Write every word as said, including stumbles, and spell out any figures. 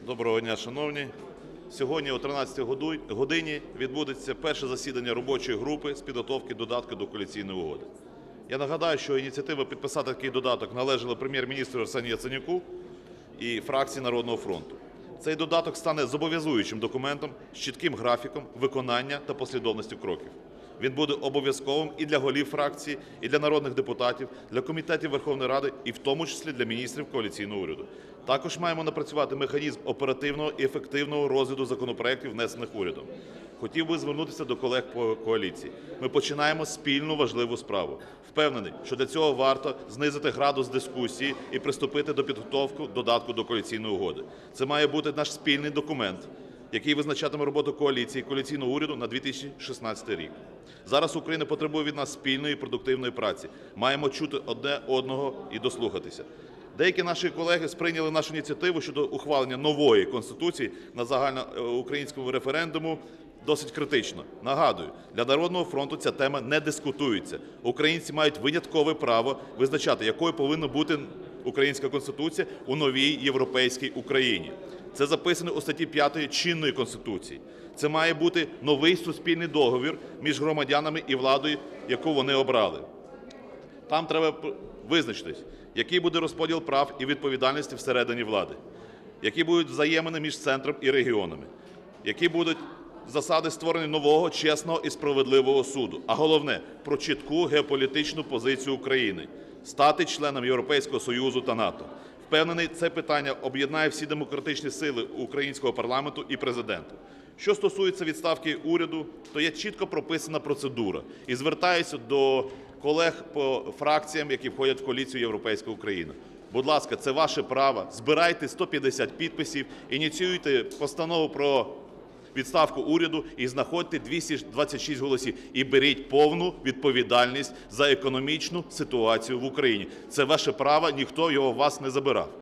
Доброго дня, шановні. Сьогодні о тринадцятій годині відбудеться перше засідання робочої групи з підготовки додатку до коаліційної угоди. Я нагадаю, що ініціатива підписати такий додаток належала прем'єр-міністру Арсенію Яценюку і фракції Народного фронту. Цей додаток стане зобов'язуючим документом з чітким графіком виконання та послідовністю кроків. Він буде обов'язковим і для голів фракції, і для народних депутатів, для комітетів Верховної Ради, і в тому числі для міністрів коаліційного уряду. Також маємо напрацювати механізм оперативного і ефективного розгляду законопроєктів, внесених урядом. Хотів би звернутися до колег по коаліції. Ми починаємо спільну важливу справу. Впевнений, що для цього варто знизити градус дискусії і приступити до підготовки додатку до коаліційної угоди. Це має бути наш спільний документ, який визначатиме роботу коаліції і коаліційного уряду на дві тисячі шістнадцятий рік. Зараз Україна потребує від нас спільної і продуктивної праці. Маємо чути одне одного і дослухатися. Деякі наші колеги сприйняли нашу ініціативу щодо ухвалення нової Конституції на загальноукраїнському референдуму досить критично. Нагадую, для Народного фронту ця тема не дискутується. Українці мають виняткове право визначати, якою повинна бути українська Конституція у новій європейській Україні. Це записано у статті п'ятій чинної Конституції. Це має бути новий суспільний договір між громадянами і владою, яку вони обрали. Там треба визначитись, який буде розподіл прав і відповідальності всередині влади, які будуть взаємини між центром і регіонами, які будуть засади створення нового, чесного і справедливого суду. А головне – про чітку геополітичну позицію України – стати членом Європейського Союзу та НАТО. Впевнений, це питання об'єднає всі демократичні сили українського парламенту і президента. Що стосується відставки уряду, то є чітко прописана процедура. І звертаюся до колег по фракціям, які входять в коаліцію «Європейська Україна». Будь ласка, це ваше право. Збирайте сто п'ятдесят підписів, ініціюйте постанову про відставку уряду і знаходьте двісті двадцять шість голосів. І беріть повну відповідальність за економічну ситуацію в Україні. Це ваше право, ніхто його у вас не забирав.